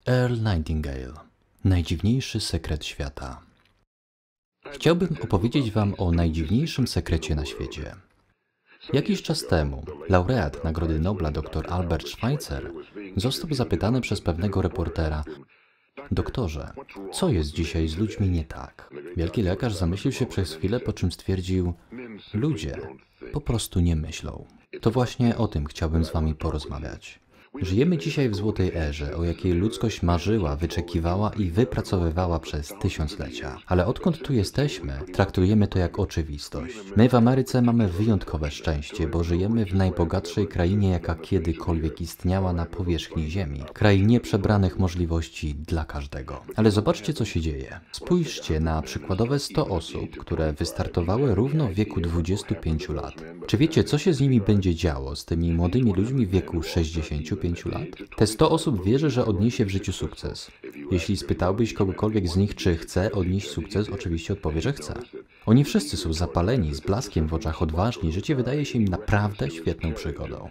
Earl Nightingale. Najdziwniejszy sekret świata. Chciałbym opowiedzieć Wam o najdziwniejszym sekrecie na świecie. Jakiś czas temu laureat Nagrody Nobla dr Albert Schweitzer został zapytany przez pewnego reportera: doktorze, co jest dzisiaj z ludźmi nie tak? Wielki lekarz zamyślił się przez chwilę, po czym stwierdził: ludzie po prostu nie myślą. To właśnie o tym chciałbym z Wami porozmawiać. Żyjemy dzisiaj w złotej erze, o jakiej ludzkość marzyła, wyczekiwała i wypracowywała przez tysiąclecia. Ale odkąd tu jesteśmy, traktujemy to jak oczywistość. My w Ameryce mamy wyjątkowe szczęście, bo żyjemy w najbogatszej krainie, jaka kiedykolwiek istniała na powierzchni Ziemi. Krainie przebranych możliwości dla każdego. Ale zobaczcie, co się dzieje. Spójrzcie na przykładowe 100 osób, które wystartowały równo w wieku 25 lat. Czy wiecie, co się z nimi będzie działo, z tymi młodymi ludźmi w wieku 65 lat? Te 100 osób wierzy, że odniesie w życiu sukces. Jeśli spytałbyś kogokolwiek z nich, czy chce odnieść sukces, oczywiście odpowie, że chce. Oni wszyscy są zapaleni, z blaskiem w oczach, odważni. Życie wydaje się im naprawdę świetną przygodą.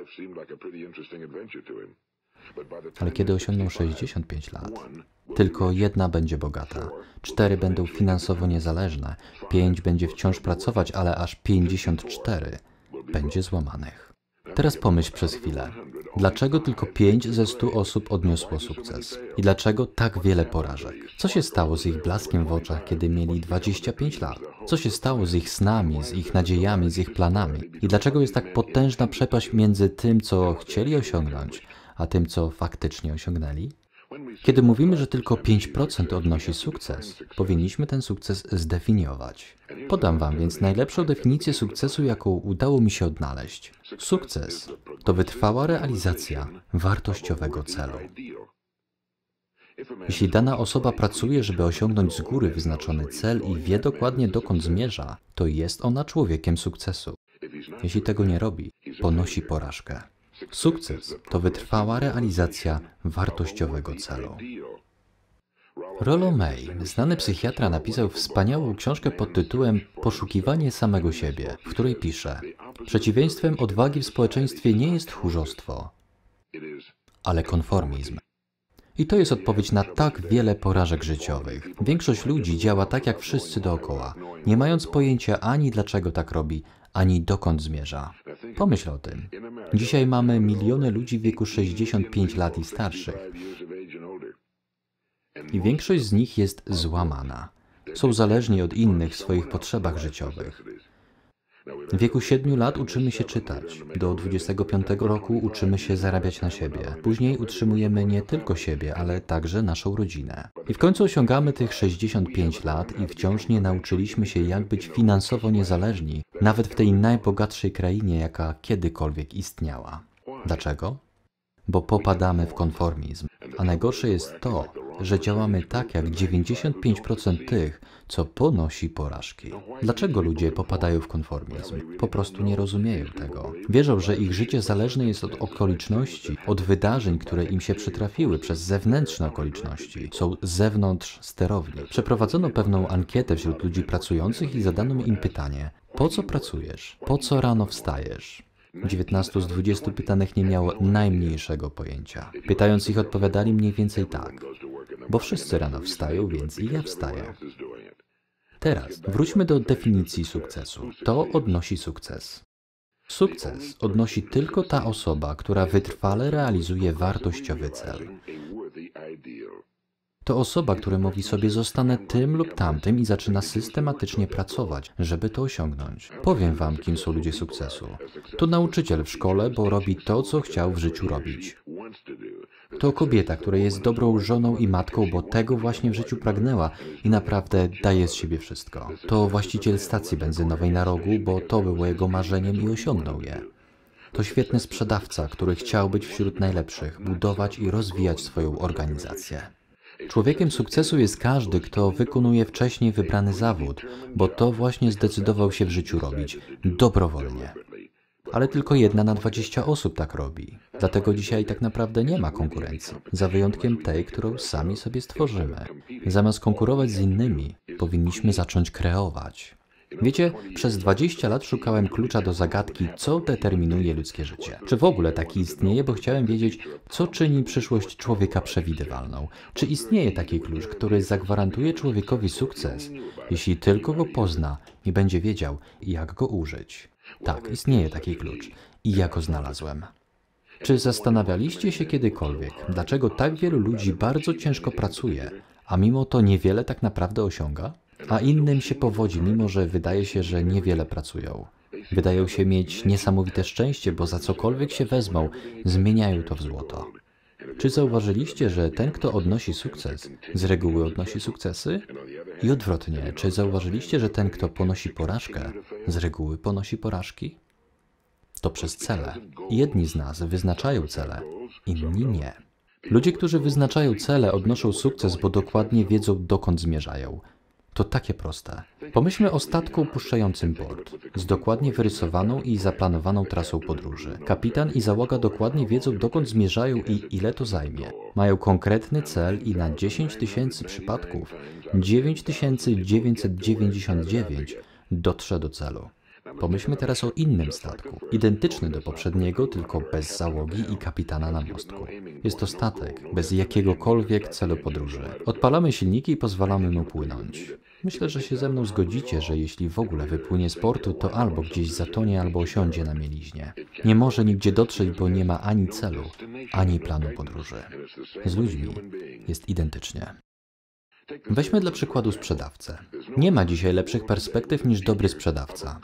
Ale kiedy osiągną 65 lat, tylko jedna będzie bogata, 4 będą finansowo niezależne, 5 będzie wciąż pracować, ale aż 54 będzie złamanych. Teraz pomyśl przez chwilę. Dlaczego tylko 5 ze 100 osób odniosło sukces? I dlaczego tak wiele porażek? Co się stało z ich blaskiem w oczach, kiedy mieli 25 lat? Co się stało z ich snami, z ich nadziejami, z ich planami? I dlaczego jest tak potężna przepaść między tym, co chcieli osiągnąć, a tym, co faktycznie osiągnęli? Kiedy mówimy, że tylko 5% odnosi sukces, powinniśmy ten sukces zdefiniować. Podam Wam więc najlepszą definicję sukcesu, jaką udało mi się odnaleźć. Sukces to wytrwała realizacja wartościowego celu. Jeśli dana osoba pracuje, żeby osiągnąć z góry wyznaczony cel i wie dokładnie, dokąd zmierza, to jest ona człowiekiem sukcesu. Jeśli tego nie robi, ponosi porażkę. Sukces to wytrwała realizacja wartościowego celu. Rollo May, znany psychiatra, napisał wspaniałą książkę pod tytułem Poszukiwanie samego siebie, w której pisze: przeciwieństwem odwagi w społeczeństwie nie jest tchórzostwo, ale konformizm. I to jest odpowiedź na tak wiele porażek życiowych. Większość ludzi działa tak jak wszyscy dookoła, nie mając pojęcia ani dlaczego tak robi, ani dokąd zmierza. Pomyśl o tym. Dzisiaj mamy miliony ludzi w wieku 65 lat i starszych. I większość z nich jest złamana. Są zależni od innych w swoich potrzebach życiowych. W wieku 7 lat uczymy się czytać. Do 25 roku uczymy się zarabiać na siebie. Później utrzymujemy nie tylko siebie, ale także naszą rodzinę. I w końcu osiągamy tych 65 lat i wciąż nie nauczyliśmy się, jak być finansowo niezależni, nawet w tej najbogatszej krainie, jaka kiedykolwiek istniała. Dlaczego? Bo popadamy w konformizm. A najgorsze jest to, że działamy tak jak 95% tych, co ponosi porażki. Dlaczego ludzie popadają w konformizm? Po prostu nie rozumieją tego. Wierzą, że ich życie zależne jest od okoliczności, od wydarzeń, które im się przytrafiły przez zewnętrzne okoliczności. Są z zewnątrz sterowni. Przeprowadzono pewną ankietę wśród ludzi pracujących i zadano im pytanie: po co pracujesz? Po co rano wstajesz? 19 z 20 pytanych nie miało najmniejszego pojęcia. Pytając ich, odpowiadali mniej więcej tak: bo wszyscy rano wstają, więc i ja wstaję. Teraz wróćmy do definicji sukcesu. To odnosi sukces. Sukces odnosi tylko ta osoba, która wytrwale realizuje wartościowy cel. To osoba, która mówi sobie: zostanę tym lub tamtym, i zaczyna systematycznie pracować, żeby to osiągnąć. Powiem Wam, kim są ludzie sukcesu. To nauczyciel w szkole, bo robi to, co chciał w życiu robić. To kobieta, która jest dobrą żoną i matką, bo tego właśnie w życiu pragnęła i naprawdę daje z siebie wszystko. To właściciel stacji benzynowej na rogu, bo to było jego marzeniem i osiągnął je. To świetny sprzedawca, który chciał być wśród najlepszych, budować i rozwijać swoją organizację. Człowiekiem sukcesu jest każdy, kto wykonuje wcześniej wybrany zawód, bo to właśnie zdecydował się w życiu robić, dobrowolnie. Ale tylko 1 na 20 osób tak robi. Dlatego dzisiaj tak naprawdę nie ma konkurencji, za wyjątkiem tej, którą sami sobie stworzymy. Zamiast konkurować z innymi, powinniśmy zacząć kreować. Wiecie, przez 20 lat szukałem klucza do zagadki, co determinuje ludzkie życie. Czy w ogóle taki istnieje, bo chciałem wiedzieć, co czyni przyszłość człowieka przewidywalną. Czy istnieje taki klucz, który zagwarantuje człowiekowi sukces, jeśli tylko go pozna i będzie wiedział, jak go użyć? Tak, istnieje taki klucz i ja go znalazłem. Czy zastanawialiście się kiedykolwiek, dlaczego tak wielu ludzi bardzo ciężko pracuje, a mimo to niewiele tak naprawdę osiąga? A innym się powodzi, mimo że wydaje się, że niewiele pracują. Wydają się mieć niesamowite szczęście, bo za cokolwiek się wezmą, zmieniają to w złoto. Czy zauważyliście, że ten, kto odnosi sukces, z reguły odnosi sukcesy? I odwrotnie, czy zauważyliście, że ten, kto ponosi porażkę, z reguły ponosi porażki? To przez cele. Jedni z nas wyznaczają cele, inni nie. Ludzie, którzy wyznaczają cele, odnoszą sukces, bo dokładnie wiedzą, dokąd zmierzają. To takie proste. Pomyślmy o statku opuszczającym port, z dokładnie wyrysowaną i zaplanowaną trasą podróży. Kapitan i załoga dokładnie wiedzą, dokąd zmierzają i ile to zajmie. Mają konkretny cel i na 10 000 przypadków 9999 dotrze do celu. Pomyślmy teraz o innym statku, identyczny do poprzedniego, tylko bez załogi i kapitana na mostku. Jest to statek, bez jakiegokolwiek celu podróży. Odpalamy silniki i pozwalamy mu płynąć. Myślę, że się ze mną zgodzicie, że jeśli w ogóle wypłynie z portu, to albo gdzieś zatonie, albo osiądzie na mieliźnie. Nie może nigdzie dotrzeć, bo nie ma ani celu, ani planu podróży. Z ludźmi jest identycznie. Weźmy dla przykładu sprzedawcę. Nie ma dzisiaj lepszych perspektyw niż dobry sprzedawca.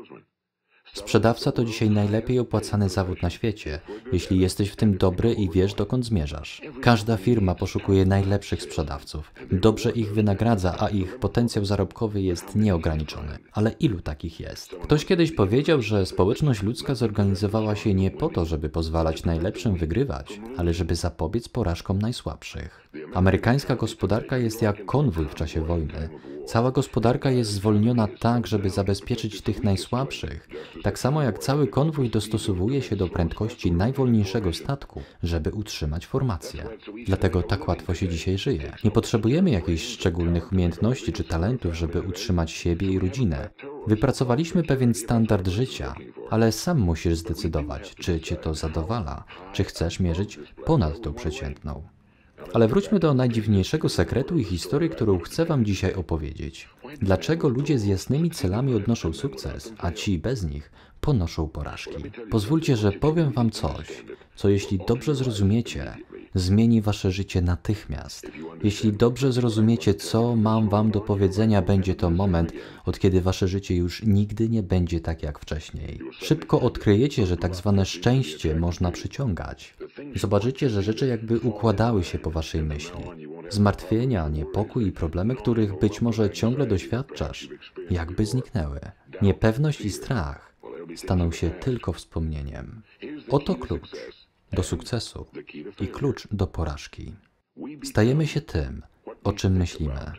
Sprzedawca to dzisiaj najlepiej opłacany zawód na świecie, jeśli jesteś w tym dobry i wiesz, dokąd zmierzasz. Każda firma poszukuje najlepszych sprzedawców. Dobrze ich wynagradza, a ich potencjał zarobkowy jest nieograniczony. Ale ilu takich jest? Ktoś kiedyś powiedział, że społeczność ludzka zorganizowała się nie po to, żeby pozwalać najlepszym wygrywać, ale żeby zapobiec porażkom najsłabszych. Amerykańska gospodarka jest jak konwój w czasie wojny. Cała gospodarka jest zwolniona tak, żeby zabezpieczyć tych najsłabszych, tak samo jak cały konwój dostosowuje się do prędkości najwolniejszego statku, żeby utrzymać formację. Dlatego tak łatwo się dzisiaj żyje. Nie potrzebujemy jakichś szczególnych umiejętności czy talentów, żeby utrzymać siebie i rodzinę. Wypracowaliśmy pewien standard życia, ale sam musisz zdecydować, czy cię to zadowala, czy chcesz mierzyć ponad tą przeciętną. Ale wróćmy do najdziwniejszego sekretu i historii, którą chcę wam dzisiaj opowiedzieć. Dlaczego ludzie z jasnymi celami odnoszą sukces, a ci bez nich ponoszą porażki? Pozwólcie, że powiem wam coś, co jeśli dobrze zrozumiecie, zmieni wasze życie natychmiast. Jeśli dobrze zrozumiecie, co mam wam do powiedzenia, będzie to moment, od kiedy wasze życie już nigdy nie będzie tak jak wcześniej. Szybko odkryjecie, że tak zwane szczęście można przyciągać. Zobaczycie, że rzeczy jakby układały się po waszej myśli. Zmartwienia, niepokój i problemy, których być może ciągle doświadczasz, jakby zniknęły. Niepewność i strach staną się tylko wspomnieniem. Oto klucz do sukcesu i klucz do porażki. Stajemy się tym, o czym myślimy.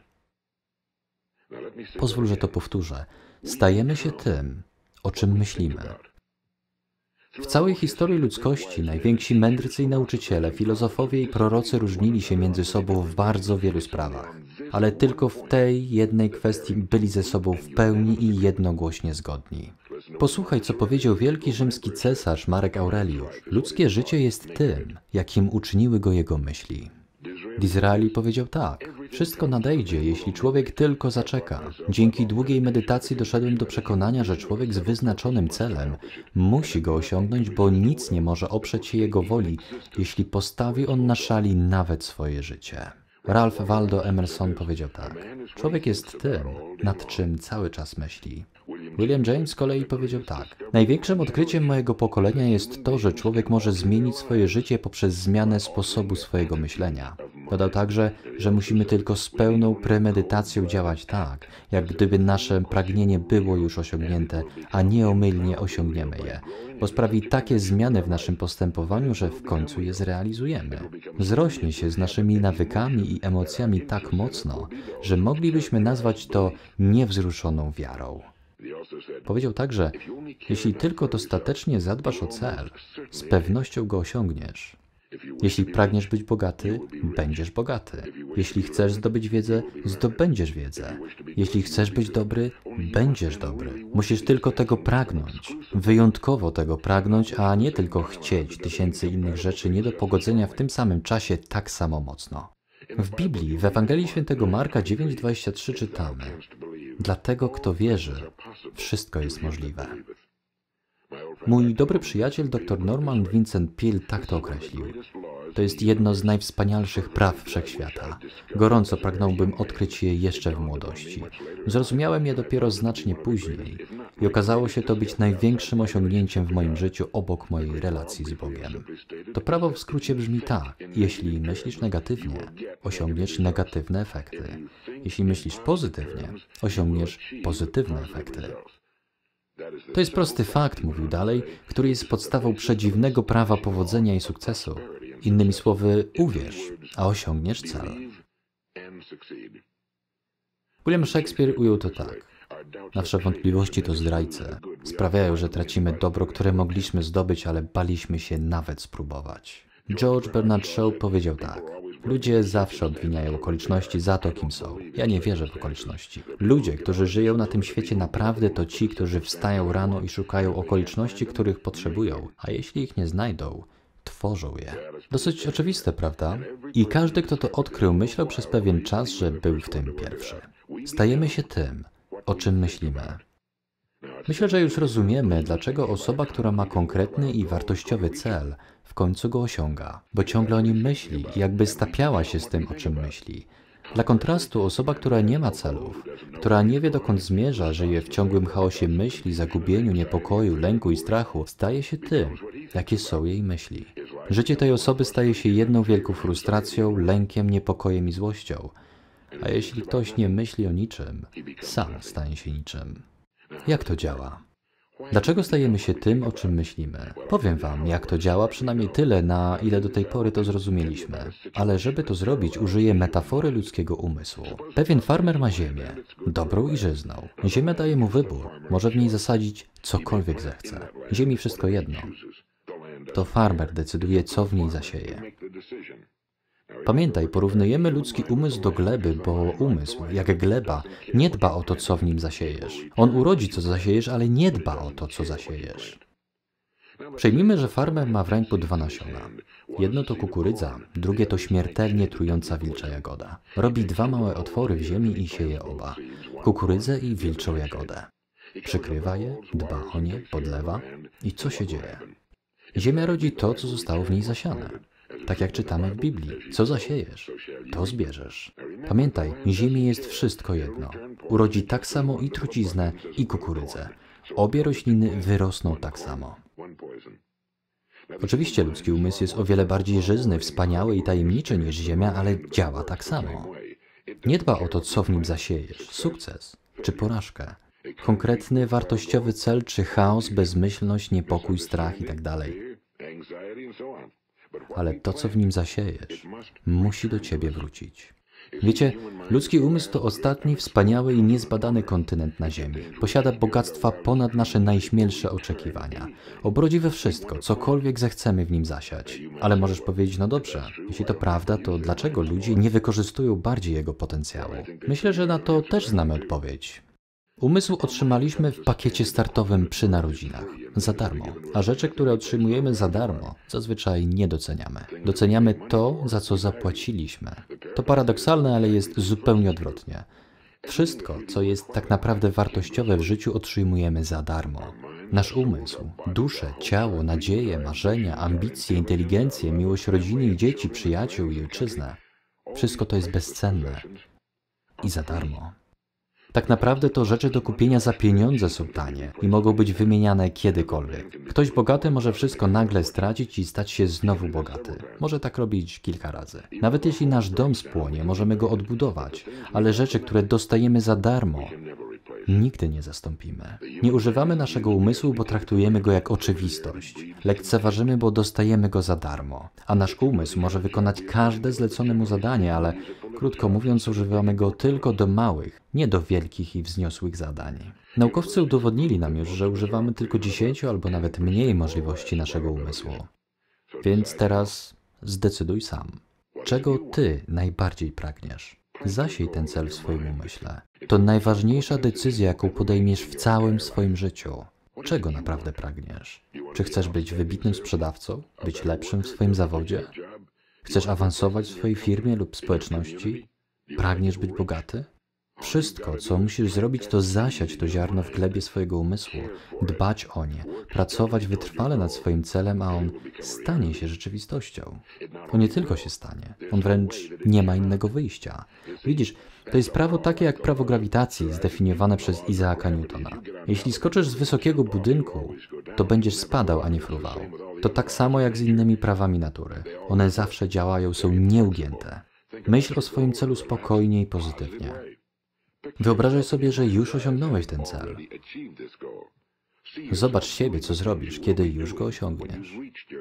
Pozwól, że to powtórzę. Stajemy się tym, o czym myślimy. W całej historii ludzkości najwięksi mędrcy i nauczyciele, filozofowie i prorocy różnili się między sobą w bardzo wielu sprawach. Ale tylko w tej jednej kwestii byli ze sobą w pełni i jednogłośnie zgodni. Posłuchaj, co powiedział wielki rzymski cesarz Marek Aureliusz. Ludzkie życie jest tym, jakim uczyniły go jego myśli. Disraeli powiedział tak. Wszystko nadejdzie, jeśli człowiek tylko zaczeka. Dzięki długiej medytacji doszedłem do przekonania, że człowiek z wyznaczonym celem musi go osiągnąć, bo nic nie może oprzeć się jego woli, jeśli postawi on na szali nawet swoje życie. Ralph Waldo Emerson powiedział tak. Człowiek jest tym, nad czym cały czas myśli. William James z kolei powiedział tak. Największym odkryciem mojego pokolenia jest to, że człowiek może zmienić swoje życie poprzez zmianę sposobu swojego myślenia. Dodał także, że musimy tylko z pełną premedytacją działać tak, jak gdyby nasze pragnienie było już osiągnięte, a nieomylnie osiągniemy je, bo sprawi takie zmiany w naszym postępowaniu, że w końcu je zrealizujemy. Wzrośnie się z naszymi nawykami i emocjami tak mocno, że moglibyśmy nazwać to niewzruszoną wiarą. Powiedział także, jeśli tylko dostatecznie zadbasz o cel, z pewnością go osiągniesz. Jeśli pragniesz być bogaty, będziesz bogaty. Jeśli chcesz zdobyć wiedzę, zdobędziesz wiedzę. Jeśli chcesz być dobry, będziesz dobry. Musisz tylko tego pragnąć. Wyjątkowo tego pragnąć, a nie tylko chcieć tysięcy innych rzeczy nie do pogodzenia w tym samym czasie tak samo mocno. W Biblii, w Ewangelii Świętego Marka 9:23 czytamy: dla tego, kto wierzy, wszystko jest możliwe. Mój dobry przyjaciel dr Norman Vincent Peale tak to określił. To jest jedno z najwspanialszych praw wszechświata. Gorąco pragnąłbym odkryć je jeszcze w młodości. Zrozumiałem je dopiero znacznie później i okazało się to być największym osiągnięciem w moim życiu obok mojej relacji z Bogiem. To prawo w skrócie brzmi tak: jeśli myślisz negatywnie, osiągniesz negatywne efekty. Jeśli myślisz pozytywnie, osiągniesz pozytywne efekty. To jest prosty fakt, mówił dalej, który jest podstawą przedziwnego prawa powodzenia i sukcesu. Innymi słowy, uwierz, a osiągniesz cel. William Shakespeare ujął to tak: nasze wątpliwości to zdrajcy. Sprawiają, że tracimy dobro, które mogliśmy zdobyć, ale baliśmy się nawet spróbować. George Bernard Shaw powiedział tak: ludzie zawsze obwiniają okoliczności za to, kim są. Ja nie wierzę w okoliczności. Ludzie, którzy żyją na tym świecie naprawdę, to ci, którzy wstają rano i szukają okoliczności, których potrzebują, a jeśli ich nie znajdą, tworzą je. Dosyć oczywiste, prawda? I każdy, kto to odkrył, myślał przez pewien czas, że był w tym pierwszy. Stajemy się tym, o czym myślimy. Myślę, że już rozumiemy, dlaczego osoba, która ma konkretny i wartościowy cel, w końcu go osiąga, bo ciągle o nim myśli i jakby stapiała się z tym, o czym myśli. Dla kontrastu osoba, która nie ma celów, która nie wie, dokąd zmierza, żyje w ciągłym chaosie myśli, zagubieniu, niepokoju, lęku i strachu, staje się tym, jakie są jej myśli. Życie tej osoby staje się jedną wielką frustracją, lękiem, niepokojem i złością. A jeśli ktoś nie myśli o niczym, sam stanie się niczym. Jak to działa? Dlaczego stajemy się tym, o czym myślimy? Powiem wam, jak to działa, przynajmniej tyle, na ile do tej pory to zrozumieliśmy. Ale żeby to zrobić, użyję metafory ludzkiego umysłu. Pewien farmer ma ziemię, dobrą i żyzną. Ziemia daje mu wybór. Może w niej zasadzić cokolwiek zechce. Ziemi wszystko jedno. To farmer decyduje, co w niej zasieje. Pamiętaj, porównujemy ludzki umysł do gleby, bo umysł, jak gleba, nie dba o to, co w nim zasiejesz. On urodzi, co zasiejesz, ale nie dba o to, co zasiejesz. Przyjmijmy, że farmer ma w ręku dwa nasiona. Jedno to kukurydza, drugie to śmiertelnie trująca wilcza jagoda. Robi dwa małe otwory w ziemi i sieje oba. Kukurydzę i wilczą jagodę. Przykrywa je, dba o nie, podlewa. I co się dzieje? Ziemia rodzi to, co zostało w niej zasiane. Tak jak czytamy w Biblii. Co zasiejesz, to zbierzesz. Pamiętaj, ziemi jest wszystko jedno. Urodzi tak samo i truciznę, i kukurydzę. Obie rośliny wyrosną tak samo. Oczywiście ludzki umysł jest o wiele bardziej żyzny, wspaniały i tajemniczy niż ziemia, ale działa tak samo. Nie dba o to, co w nim zasiejesz. Sukces czy porażkę. Konkretny, wartościowy cel czy chaos, bezmyślność, niepokój, strach itd. Ale to, co w nim zasiejesz, musi do ciebie wrócić. Wiecie, ludzki umysł to ostatni, wspaniały i niezbadany kontynent na Ziemi. Posiada bogactwa ponad nasze najśmielsze oczekiwania. Obrodzi we wszystko, cokolwiek zechcemy w nim zasiać. Ale możesz powiedzieć, no dobrze, jeśli to prawda, to dlaczego ludzie nie wykorzystują bardziej jego potencjału? Myślę, że na to też znamy odpowiedź. Umysł otrzymaliśmy w pakiecie startowym przy narodzinach, za darmo, a rzeczy, które otrzymujemy za darmo, zazwyczaj nie doceniamy. Doceniamy to, za co zapłaciliśmy. To paradoksalne, ale jest zupełnie odwrotnie. Wszystko, co jest tak naprawdę wartościowe w życiu, otrzymujemy za darmo. Nasz umysł, duszę, ciało, nadzieje, marzenia, ambicje, inteligencję, miłość rodziny i dzieci, przyjaciół i ojczyznę. Wszystko to jest bezcenne i za darmo. Tak naprawdę to rzeczy do kupienia za pieniądze są tanie i mogą być wymieniane kiedykolwiek. Ktoś bogaty może wszystko nagle stracić i stać się znowu bogaty. Może tak robić kilka razy. Nawet jeśli nasz dom spłonie, możemy go odbudować, ale rzeczy, które dostajemy za darmo, nigdy nie zastąpimy. Nie używamy naszego umysłu, bo traktujemy go jak oczywistość. Lekceważymy, bo dostajemy go za darmo. A nasz umysł może wykonać każde zlecone mu zadanie, ale krótko mówiąc, używamy go tylko do małych, nie do wielkich i wzniosłych zadań. Naukowcy udowodnili nam już, że używamy tylko 10 albo nawet mniej możliwości naszego umysłu. Więc teraz zdecyduj sam. Czego Ty najbardziej pragniesz? Zasiej ten cel w swoim umyśle. To najważniejsza decyzja, jaką podejmiesz w całym swoim życiu. Czego naprawdę pragniesz? Czy chcesz być wybitnym sprzedawcą? Być lepszym w swoim zawodzie? Chcesz awansować w swojej firmie lub społeczności? Pragniesz być bogaty? Wszystko, co musisz zrobić, to zasiać to ziarno w glebie swojego umysłu, dbać o nie, pracować wytrwale nad swoim celem, a on stanie się rzeczywistością. On nie tylko się stanie, on wręcz nie ma innego wyjścia. Widzisz, to jest prawo takie jak prawo grawitacji, zdefiniowane przez Isaaka Newtona. Jeśli skoczysz z wysokiego budynku, to będziesz spadał, a nie fruwał. To tak samo jak z innymi prawami natury. One zawsze działają, są nieugięte. Myśl o swoim celu spokojnie i pozytywnie. Wyobrażaj sobie, że już osiągnąłeś ten cel. Zobacz siebie, co zrobisz, kiedy już go osiągniesz.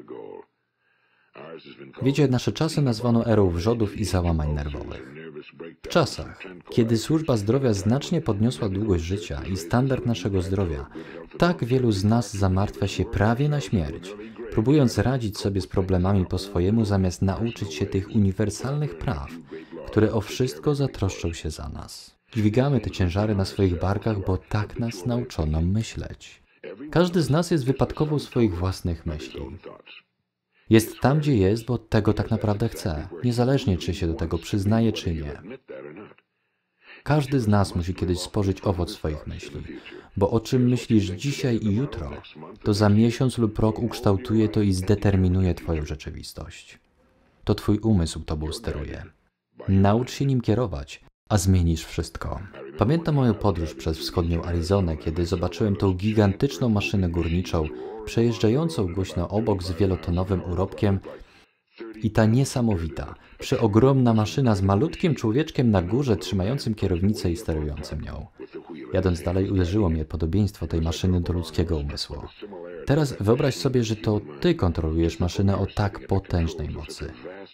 Wiecie, nasze czasy nazwano erą wrzodów i załamań nerwowych. W czasach, kiedy służba zdrowia znacznie podniosła długość życia i standard naszego zdrowia, tak wielu z nas zamartwia się prawie na śmierć, próbując radzić sobie z problemami po swojemu, zamiast nauczyć się tych uniwersalnych praw, które o wszystko zatroszczą się za nas. Dźwigamy te ciężary na swoich barkach, bo tak nas nauczono myśleć. Każdy z nas jest wypadkową swoich własnych myśli. Jest tam, gdzie jest, bo tego tak naprawdę chce, niezależnie czy się do tego przyznaje, czy nie. Każdy z nas musi kiedyś spożyć owoc swoich myśli, bo o czym myślisz dzisiaj i jutro, to za miesiąc lub rok ukształtuje to i zdeterminuje Twoją rzeczywistość. To Twój umysł Tobą steruje. Naucz się nim kierować, a zmienisz wszystko. Pamiętam moją podróż przez wschodnią Arizonę, kiedy zobaczyłem tą gigantyczną maszynę górniczą, przejeżdżającą głośno obok z wielotonowym urobkiem i ta niesamowita, przeogromna maszyna z malutkim człowieczkiem na górze trzymającym kierownicę i sterującym nią. Jadąc dalej uderzyło mnie podobieństwo tej maszyny do ludzkiego umysłu. Teraz wyobraź sobie, że to Ty kontrolujesz maszynę o tak potężnej mocy.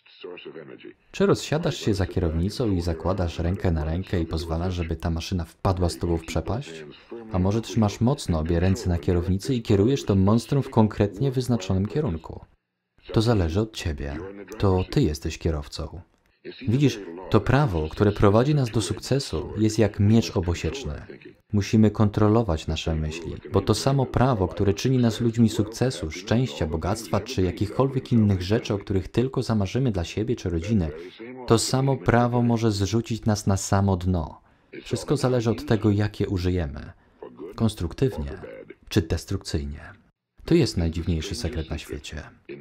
Czy rozsiadasz się za kierownicą i zakładasz rękę na rękę i pozwalasz, żeby ta maszyna wpadła z Tobą w przepaść? A może trzymasz mocno obie ręce na kierownicy i kierujesz to monstrum w konkretnie wyznaczonym kierunku? To zależy od Ciebie. To Ty jesteś kierowcą. Widzisz, to prawo, które prowadzi nas do sukcesu, jest jak miecz obosieczny. Musimy kontrolować nasze myśli, bo to samo prawo, które czyni nas ludźmi sukcesu, szczęścia, bogactwa czy jakichkolwiek innych rzeczy, o których tylko zamarzymy dla siebie czy rodziny, to samo prawo może zrzucić nas na samo dno. Wszystko zależy od tego, jakie użyjemy. Konstruktywnie czy destrukcyjnie. To jest najdziwniejszy sekret na świecie.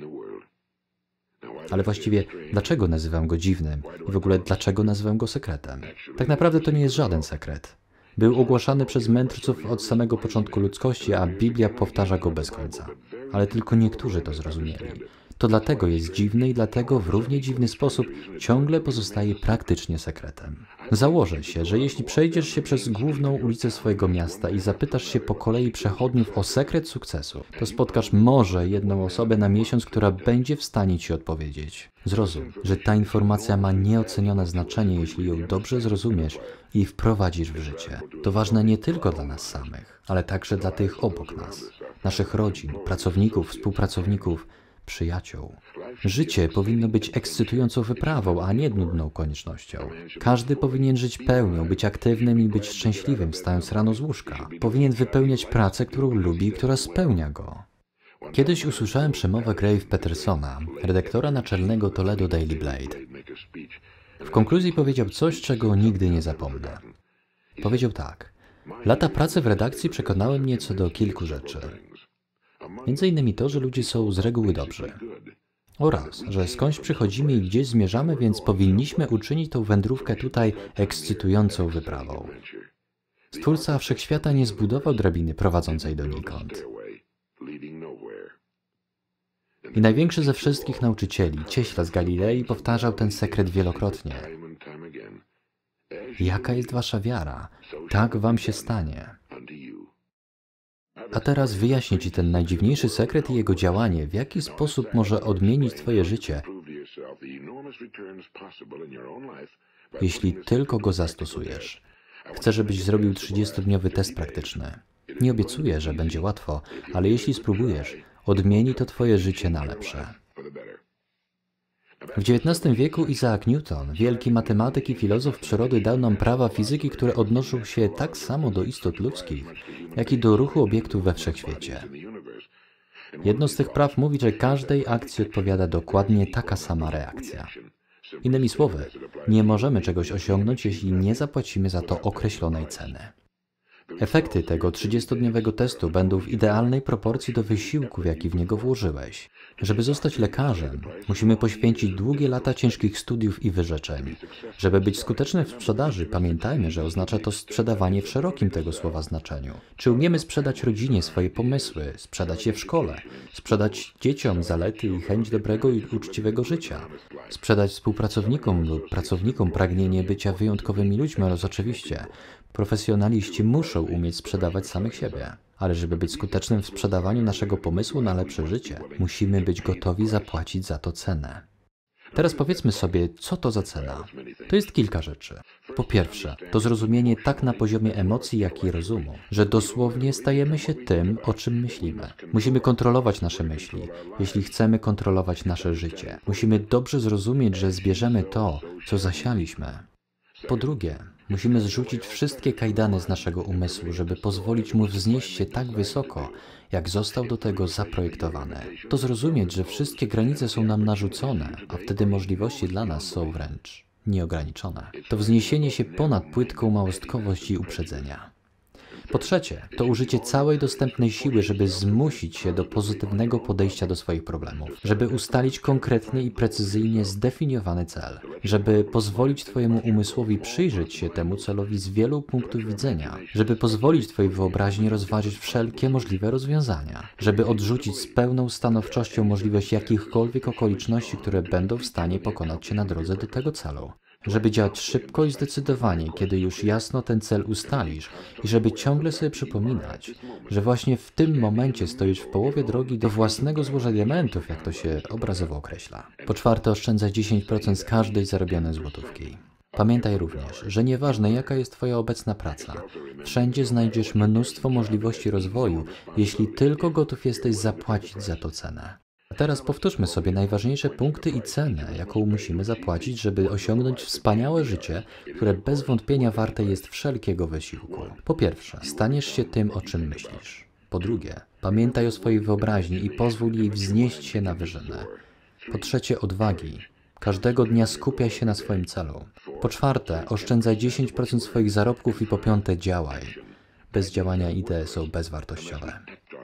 Ale właściwie, dlaczego nazywam go dziwnym i w ogóle dlaczego nazywam go sekretem? Tak naprawdę to nie jest żaden sekret. Był ogłaszany przez mędrców od samego początku ludzkości, a Biblia powtarza go bez końca. Ale tylko niektórzy to zrozumieli. To dlatego jest dziwny i dlatego w równie dziwny sposób ciągle pozostaje praktycznie sekretem. Założę się, że jeśli przejdziesz się przez główną ulicę swojego miasta i zapytasz się po kolei przechodniów o sekret sukcesu, to spotkasz może jedną osobę na miesiąc, która będzie w stanie Ci odpowiedzieć. Zrozum, że ta informacja ma nieocenione znaczenie, jeśli ją dobrze zrozumiesz i wprowadzisz w życie. To ważne nie tylko dla nas samych, ale także dla tych obok nas, naszych rodzin, pracowników, współpracowników, przyjaciół. Życie powinno być ekscytującą wyprawą, a nie nudną koniecznością. Każdy powinien żyć pełnią, być aktywnym i być szczęśliwym, wstając rano z łóżka. Powinien wypełniać pracę, którą lubi i która spełnia go. Kiedyś usłyszałem przemowę Graves Petersona, redaktora naczelnego Toledo Daily Blade. W konkluzji powiedział coś, czego nigdy nie zapomnę. Powiedział tak: lata pracy w redakcji przekonały mnie co do kilku rzeczy. Między innymi to, że ludzie są z reguły dobrzy. Oraz, że skądś przychodzimy i gdzieś zmierzamy, więc powinniśmy uczynić tą wędrówkę tutaj ekscytującą wyprawą. Stwórca Wszechświata nie zbudował drabiny prowadzącej donikąd. I największy ze wszystkich nauczycieli, Cieśla z Galilei, powtarzał ten sekret wielokrotnie. Jaka jest wasza wiara, tak wam się stanie. A teraz wyjaśnię Ci ten najdziwniejszy sekret i jego działanie, w jaki sposób może odmienić Twoje życie, jeśli tylko go zastosujesz. Chcę, żebyś zrobił 30-dniowy test praktyczny. Nie obiecuję, że będzie łatwo, ale jeśli spróbujesz, odmieni to Twoje życie na lepsze. W XIX wieku Isaac Newton, wielki matematyk i filozof przyrody, dał nam prawa fizyki, które odnoszą się tak samo do istot ludzkich, jak i do ruchu obiektów we wszechświecie. Jedno z tych praw mówi, że każdej akcji odpowiada dokładnie taka sama reakcja. Innymi słowy, nie możemy czegoś osiągnąć, jeśli nie zapłacimy za to określonej ceny. Efekty tego 30-dniowego testu będą w idealnej proporcji do wysiłków, jaki w niego włożyłeś. Żeby zostać lekarzem, musimy poświęcić długie lata ciężkich studiów i wyrzeczeń. Żeby być skutecznym w sprzedaży, pamiętajmy, że oznacza to sprzedawanie w szerokim tego słowa znaczeniu. Czy umiemy sprzedać rodzinie swoje pomysły, sprzedać je w szkole, sprzedać dzieciom zalety i chęć dobrego i uczciwego życia, sprzedać współpracownikom lub pracownikom pragnienie bycia wyjątkowymi ludźmi, oraz oczywiście profesjonaliści muszą umieć sprzedawać samych siebie. Ale żeby być skutecznym w sprzedawaniu naszego pomysłu na lepsze życie, musimy być gotowi zapłacić za to cenę. Teraz powiedzmy sobie, co to za cena. To jest kilka rzeczy. Po pierwsze, to zrozumienie tak na poziomie emocji, jak i rozumu, że dosłownie stajemy się tym, o czym myślimy. Musimy kontrolować nasze myśli, jeśli chcemy kontrolować nasze życie. Musimy dobrze zrozumieć, że zbierzemy to, co zasialiśmy. Po drugie, musimy zrzucić wszystkie kajdany z naszego umysłu, żeby pozwolić mu wznieść się tak wysoko, jak został do tego zaprojektowany. To zrozumieć, że wszystkie granice są nam narzucone, a wtedy możliwości dla nas są wręcz nieograniczone. To wzniesienie się ponad płytką małostkowość i uprzedzenia. Po trzecie, to użycie całej dostępnej siły, żeby zmusić się do pozytywnego podejścia do swoich problemów, żeby ustalić konkretnie i precyzyjnie zdefiniowany cel, żeby pozwolić Twojemu umysłowi przyjrzeć się temu celowi z wielu punktów widzenia, żeby pozwolić Twojej wyobraźni rozważyć wszelkie możliwe rozwiązania, żeby odrzucić z pełną stanowczością możliwość jakichkolwiek okoliczności, które będą w stanie pokonać Cię na drodze do tego celu. Żeby działać szybko i zdecydowanie, kiedy już jasno ten cel ustalisz i żeby ciągle sobie przypominać, że właśnie w tym momencie stoisz w połowie drogi do własnego złoża diamentów, jak to się obrazowo określa. Po czwarte, oszczędzaj 10% z każdej zarobionej złotówki. Pamiętaj również, że nieważne jaka jest Twoja obecna praca, wszędzie znajdziesz mnóstwo możliwości rozwoju, jeśli tylko gotów jesteś zapłacić za to cenę. A teraz powtórzmy sobie najważniejsze punkty i cenę, jaką musimy zapłacić, żeby osiągnąć wspaniałe życie, które bez wątpienia warte jest wszelkiego wysiłku. Po pierwsze, staniesz się tym, o czym myślisz. Po drugie, pamiętaj o swojej wyobraźni i pozwól jej wznieść się na wyżynę. Po trzecie, odwagi. Każdego dnia skupiaj się na swoim celu. Po czwarte, oszczędzaj 10% swoich zarobków i po piąte, działaj. Bez działania idee są bezwartościowe.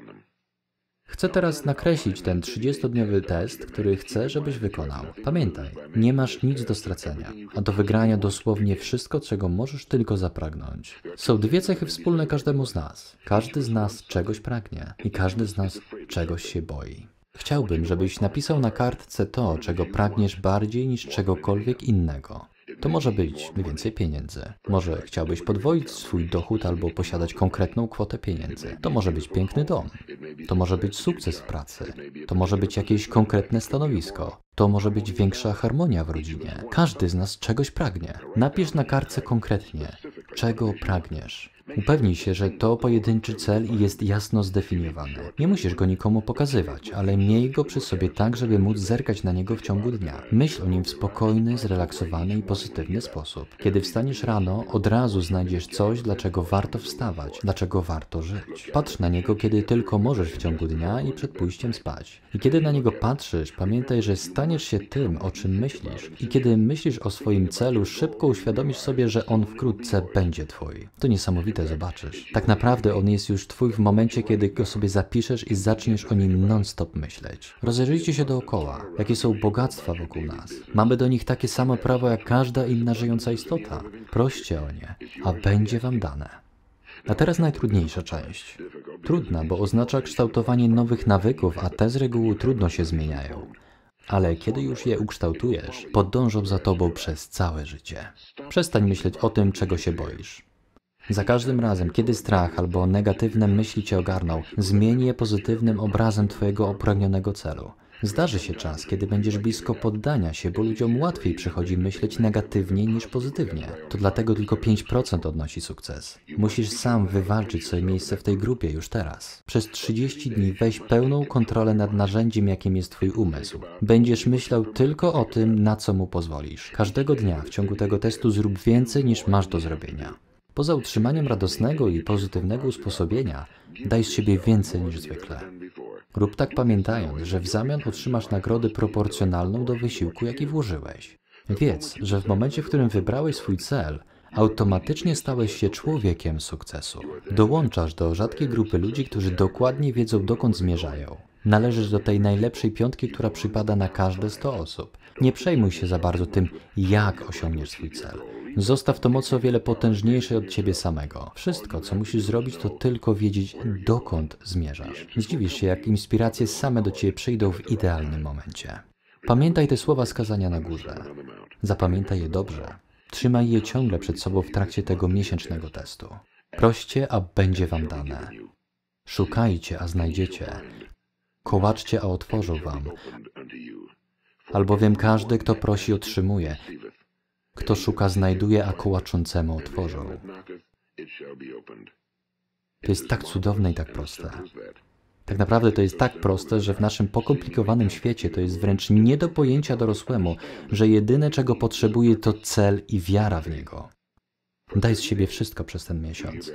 Chcę teraz nakreślić ten 30-dniowy test, który chcę, żebyś wykonał. Pamiętaj, nie masz nic do stracenia, a do wygrania dosłownie wszystko, czego możesz tylko zapragnąć. Są dwie cechy wspólne każdemu z nas. Każdy z nas czegoś pragnie i każdy z nas czegoś się boi. Chciałbym, żebyś napisał na kartce to, czego pragniesz bardziej niż czegokolwiek innego. To może być więcej pieniędzy. Może chciałbyś podwoić swój dochód albo posiadać konkretną kwotę pieniędzy. To może być piękny dom. To może być sukces w pracy. To może być jakieś konkretne stanowisko. To może być większa harmonia w rodzinie. Każdy z nas czegoś pragnie. Napisz na kartce konkretnie, czego pragniesz. Upewnij się, że to pojedynczy cel i jest jasno zdefiniowany. Nie musisz go nikomu pokazywać, ale miej go przy sobie tak, żeby móc zerkać na niego w ciągu dnia. Myśl o nim w spokojny, zrelaksowany i pozytywny sposób. Kiedy wstaniesz rano, od razu znajdziesz coś, dlaczego warto wstawać, dlaczego warto żyć. Patrz na niego, kiedy tylko możesz w ciągu dnia i przed pójściem spać. I kiedy na niego patrzysz, pamiętaj, że staniesz się tym, o czym myślisz. I kiedy myślisz o swoim celu, szybko uświadomisz sobie, że on wkrótce będzie twój. To niesamowite, zobaczysz. Tak naprawdę on jest już twój w momencie, kiedy go sobie zapiszesz i zaczniesz o nim non-stop myśleć. Rozejrzyjcie się dookoła, jakie są bogactwa wokół nas. Mamy do nich takie samo prawo jak każda inna żyjąca istota. Proście o nie, a będzie wam dane. A teraz najtrudniejsza część. Trudna, bo oznacza kształtowanie nowych nawyków, a te z reguły trudno się zmieniają. Ale kiedy już je ukształtujesz, podążą za tobą przez całe życie. Przestań myśleć o tym, czego się boisz. Za każdym razem, kiedy strach albo negatywne myśli cię ogarną, zmień je pozytywnym obrazem twojego upragnionego celu. Zdarzy się czas, kiedy będziesz blisko poddania się, bo ludziom łatwiej przychodzi myśleć negatywnie niż pozytywnie. To dlatego tylko 5% odnosi sukces. Musisz sam wywalczyć sobie miejsce w tej grupie już teraz. Przez 30 dni weź pełną kontrolę nad narzędziem, jakim jest twój umysł. Będziesz myślał tylko o tym, na co mu pozwolisz. Każdego dnia w ciągu tego testu zrób więcej, niż masz do zrobienia. Poza utrzymaniem radosnego i pozytywnego usposobienia, daj z siebie więcej niż zwykle. Rób tak pamiętając, że w zamian otrzymasz nagrodę proporcjonalną do wysiłku, jaki włożyłeś. Wiedz, że w momencie, w którym wybrałeś swój cel, automatycznie stałeś się człowiekiem sukcesu. Dołączasz do rzadkiej grupy ludzi, którzy dokładnie wiedzą, dokąd zmierzają. Należysz do tej najlepszej piątki, która przypada na każde 100 osób. Nie przejmuj się za bardzo tym, jak osiągniesz swój cel. Zostaw to moc o wiele potężniejsze od ciebie samego. Wszystko, co musisz zrobić, to tylko wiedzieć, dokąd zmierzasz. Zdziwisz się, jak inspiracje same do ciebie przyjdą w idealnym momencie. Pamiętaj te słowa z kazania na górze. Zapamiętaj je dobrze. Trzymaj je ciągle przed sobą w trakcie tego miesięcznego testu. Proście, a będzie wam dane. Szukajcie, a znajdziecie. Kołaczcie, a otworzą wam. Albowiem każdy, kto prosi, otrzymuje. Kto szuka, znajduje, a kołaczącemu otworzą. To jest tak cudowne i tak proste. Tak naprawdę to jest tak proste, że w naszym pokomplikowanym świecie to jest wręcz nie do pojęcia dorosłemu, że jedyne, czego potrzebuje, to cel i wiara w niego. Daj z siebie wszystko przez ten miesiąc.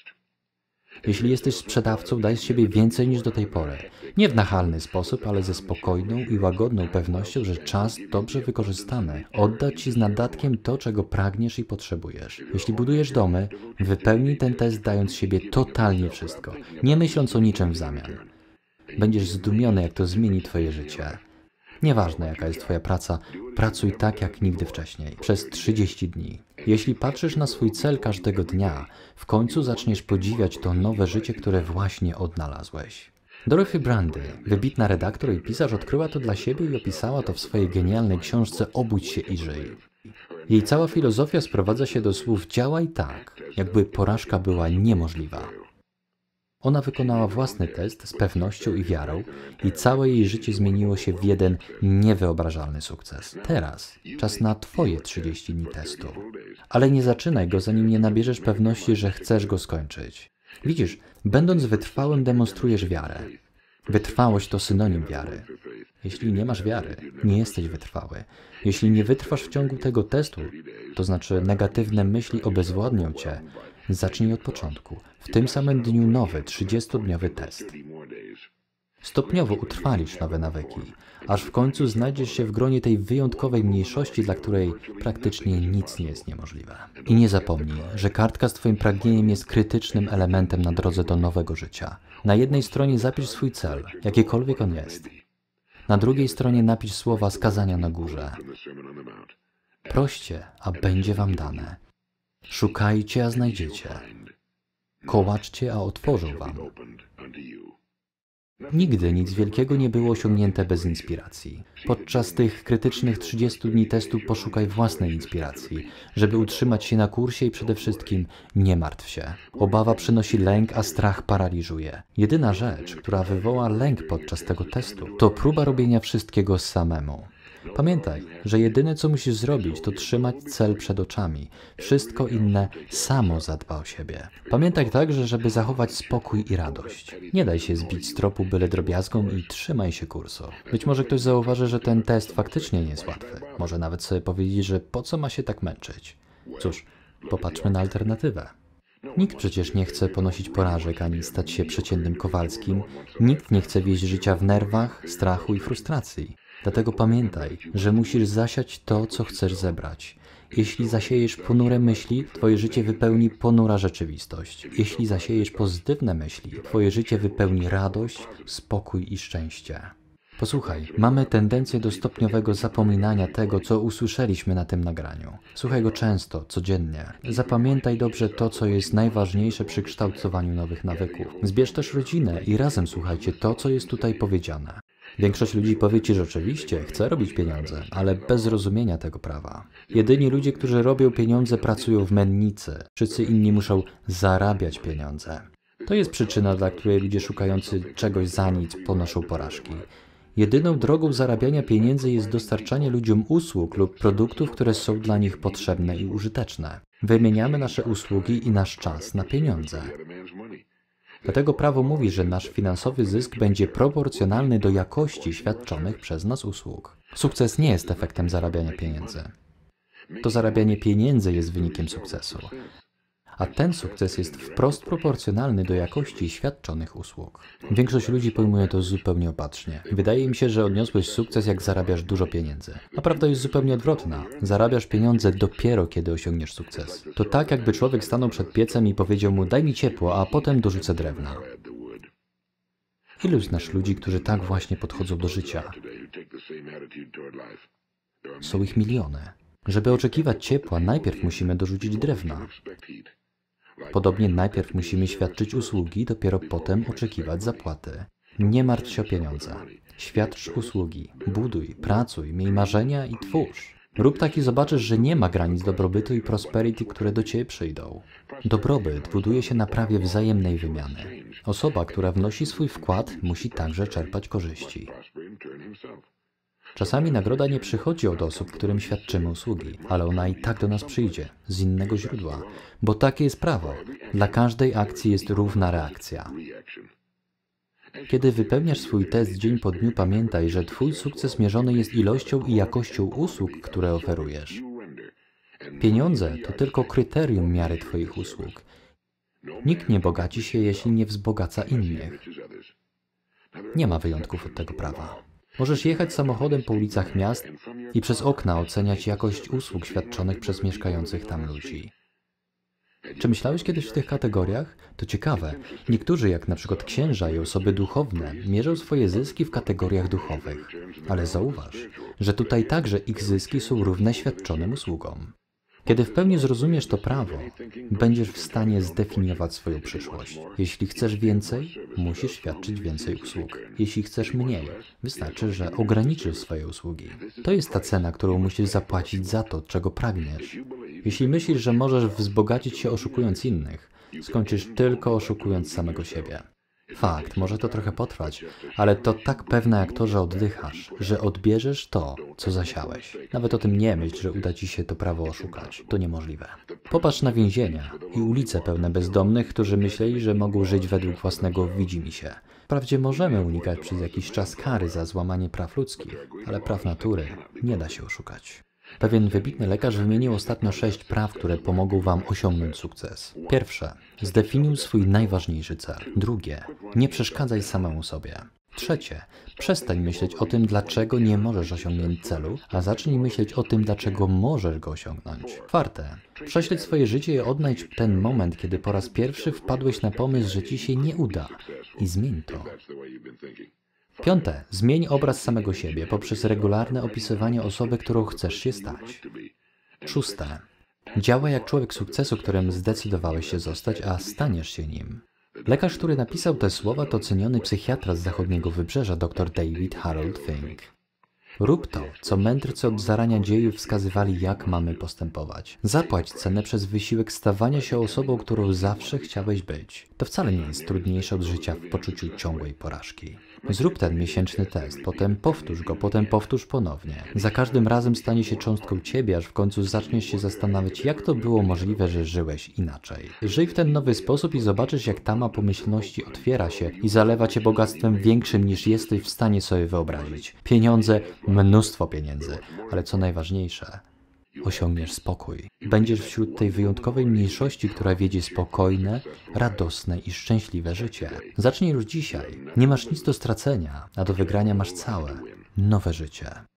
Jeśli jesteś sprzedawcą, daj z siebie więcej niż do tej pory. Nie w nachalny sposób, ale ze spokojną i łagodną pewnością, że czas dobrze wykorzystany odda ci z nadatkiem to, czego pragniesz i potrzebujesz. Jeśli budujesz domy, wypełnij ten test, dając siebie totalnie wszystko, nie myśląc o niczym w zamian. Będziesz zdumiony, jak to zmieni twoje życie. Nieważne, jaka jest twoja praca, pracuj tak, jak nigdy wcześniej, przez 30 dni. Jeśli patrzysz na swój cel każdego dnia, w końcu zaczniesz podziwiać to nowe życie, które właśnie odnalazłeś. Dorothy Brandy, wybitna redaktor i pisarz, odkryła to dla siebie i opisała to w swojej genialnej książce Obudź się i żyj. Jej cała filozofia sprowadza się do słów działaj tak, jakby porażka była niemożliwa. Ona wykonała własny test z pewnością i wiarą i całe jej życie zmieniło się w jeden niewyobrażalny sukces. Teraz czas na twoje 30 dni testu. Ale nie zaczynaj go, zanim nie nabierzesz pewności, że chcesz go skończyć. Widzisz, będąc wytrwałym, demonstrujesz wiarę. Wytrwałość to synonim wiary. Jeśli nie masz wiary, nie jesteś wytrwały. Jeśli nie wytrwasz w ciągu tego testu, to znaczy negatywne myśli obezwładnią cię, zacznij od początku. W tym samym dniu nowy, 30-dniowy test. Stopniowo utrwalisz nowe nawyki, aż w końcu znajdziesz się w gronie tej wyjątkowej mniejszości, dla której praktycznie nic nie jest niemożliwe. I nie zapomnij, że kartka z twoim pragnieniem jest krytycznym elementem na drodze do nowego życia. Na jednej stronie zapisz swój cel, jakikolwiek on jest. Na drugiej stronie napisz słowa z kazania na górze. Proście, a będzie wam dane. Szukajcie, a znajdziecie. Kołaczcie, a otworzą wam. Nigdy nic wielkiego nie było osiągnięte bez inspiracji. Podczas tych krytycznych 30 dni testu poszukaj własnej inspiracji, żeby utrzymać się na kursie i przede wszystkim nie martw się. Obawa przynosi lęk, a strach paraliżuje. Jedyna rzecz, która wywoła lęk podczas tego testu, to próba robienia wszystkiego samemu. Pamiętaj, że jedyne co musisz zrobić, to trzymać cel przed oczami. Wszystko inne samo zadba o siebie. Pamiętaj także, żeby zachować spokój i radość. Nie daj się zbić z tropu byle drobiazgom i trzymaj się kursu. Być może ktoś zauważy, że ten test faktycznie nie jest łatwy. Może nawet sobie powiedzieć, że po co ma się tak męczyć. Cóż, popatrzmy na alternatywę. Nikt przecież nie chce ponosić porażek ani stać się przeciętnym Kowalskim. Nikt nie chce wieść życia w nerwach, strachu i frustracji. Dlatego pamiętaj, że musisz zasiać to, co chcesz zebrać. Jeśli zasiejesz ponure myśli, twoje życie wypełni ponura rzeczywistość. Jeśli zasiejesz pozytywne myśli, twoje życie wypełni radość, spokój i szczęście. Posłuchaj, mamy tendencję do stopniowego zapominania tego, co usłyszeliśmy na tym nagraniu. Słuchaj go często, codziennie. Zapamiętaj dobrze to, co jest najważniejsze przy kształtowaniu nowych nawyków. Zbierz też rodzinę i razem słuchajcie to, co jest tutaj powiedziane. Większość ludzi powie ci, że oczywiście chce robić pieniądze, ale bez zrozumienia tego prawa. Jedyni ludzie, którzy robią pieniądze, pracują w mennicy. Wszyscy inni muszą zarabiać pieniądze. To jest przyczyna, dla której ludzie szukający czegoś za nic ponoszą porażki. Jedyną drogą zarabiania pieniędzy jest dostarczanie ludziom usług lub produktów, które są dla nich potrzebne i użyteczne. Wymieniamy nasze usługi i nasz czas na pieniądze. Dlatego prawo mówi, że nasz finansowy zysk będzie proporcjonalny do jakości świadczonych przez nas usług. Sukces nie jest efektem zarabiania pieniędzy. To zarabianie pieniędzy jest wynikiem sukcesu. A ten sukces jest wprost proporcjonalny do jakości świadczonych usług. Większość ludzi pojmuje to zupełnie opatrznie. Wydaje im się, że odniosłeś sukces, jak zarabiasz dużo pieniędzy. A prawda jest zupełnie odwrotna. Zarabiasz pieniądze dopiero, kiedy osiągniesz sukces. To tak, jakby człowiek stanął przed piecem i powiedział mu: daj mi ciepło, a potem dorzucę drewna. Ilu znasz ludzi, którzy tak właśnie podchodzą do życia? Są ich miliony. Żeby oczekiwać ciepła, najpierw musimy dorzucić drewna. Podobnie najpierw musimy świadczyć usługi, dopiero potem oczekiwać zapłaty. Nie martw się o pieniądze. Świadcz usługi. Buduj, pracuj, miej marzenia i twórz. Rób tak i zobaczysz, że nie ma granic dobrobytu i prosperity, które do Ciebie przyjdą. Dobrobyt buduje się na prawie wzajemnej wymiany. Osoba, która wnosi swój wkład, musi także czerpać korzyści. Czasami nagroda nie przychodzi od osób, którym świadczymy usługi, ale ona i tak do nas przyjdzie, z innego źródła, bo takie jest prawo. Dla każdej akcji jest równa reakcja. Kiedy wypełniasz swój test dzień po dniu, pamiętaj, że Twój sukces mierzony jest ilością i jakością usług, które oferujesz. Pieniądze to tylko kryterium miary Twoich usług. Nikt nie bogaci się, jeśli nie wzbogaca innych. Nie ma wyjątków od tego prawa. Możesz jechać samochodem po ulicach miast i przez okna oceniać jakość usług świadczonych przez mieszkających tam ludzi. Czy myślałeś kiedyś w tych kategoriach? To ciekawe. Niektórzy, jak na przykład księża i osoby duchowne, mierzą swoje zyski w kategoriach duchowych. Ale zauważ, że tutaj także ich zyski są równe świadczonym usługom. Kiedy w pełni zrozumiesz to prawo, będziesz w stanie zdefiniować swoją przyszłość. Jeśli chcesz więcej, musisz świadczyć więcej usług. Jeśli chcesz mniej, wystarczy, że ograniczysz swoje usługi. To jest ta cena, którą musisz zapłacić za to, czego pragniesz. Jeśli myślisz, że możesz wzbogacić się oszukując innych, skończysz tylko oszukując samego siebie. Fakt, może to trochę potrwać, ale to tak pewne jak to, że oddychasz, że odbierzesz to, co zasiałeś. Nawet o tym nie myśl, że uda Ci się to prawo oszukać. To niemożliwe. Popatrz na więzienia i ulice pełne bezdomnych, którzy myśleli, że mogą żyć według własnego widzimisię. Wprawdzie możemy unikać przez jakiś czas kary za złamanie praw ludzkich, ale praw natury nie da się oszukać. Pewien wybitny lekarz wymienił ostatnio 6 praw, które pomogą Wam osiągnąć sukces. Pierwsze, zdefiniuj swój najważniejszy cel. Drugie, nie przeszkadzaj samemu sobie. Trzecie, przestań myśleć o tym, dlaczego nie możesz osiągnąć celu, a zacznij myśleć o tym, dlaczego możesz go osiągnąć. Czwarte, prześledź swoje życie i odnajdź ten moment, kiedy po raz pierwszy wpadłeś na pomysł, że Ci się nie uda i zmień to. Piąte, zmień obraz samego siebie poprzez regularne opisywanie osoby, którą chcesz się stać. Szóste, działaj jak człowiek sukcesu, którym zdecydowałeś się zostać, a staniesz się nim. Lekarz, który napisał te słowa, to ceniony psychiatra z zachodniego wybrzeża, dr David Harold Fink. Rób to, co mędrcy od zarania dziejów wskazywali, jak mamy postępować. Zapłać cenę przez wysiłek stawania się osobą, którą zawsze chciałeś być. To wcale nie jest trudniejsze od życia w poczuciu ciągłej porażki. Zrób ten miesięczny test, potem powtórz go, potem powtórz ponownie. Za każdym razem stanie się cząstką ciebie, aż w końcu zaczniesz się zastanawiać, jak to było możliwe, że żyłeś inaczej. Żyj w ten nowy sposób i zobaczysz, jak tama pomyślności otwiera się i zalewa cię bogactwem większym, niż jesteś w stanie sobie wyobrazić. Pieniądze, mnóstwo pieniędzy, ale co najważniejsze, osiągniesz spokój. Będziesz wśród tej wyjątkowej mniejszości, która wiedzie spokojne, radosne i szczęśliwe życie. Zacznij już dzisiaj. Nie masz nic do stracenia, a do wygrania masz całe, nowe życie.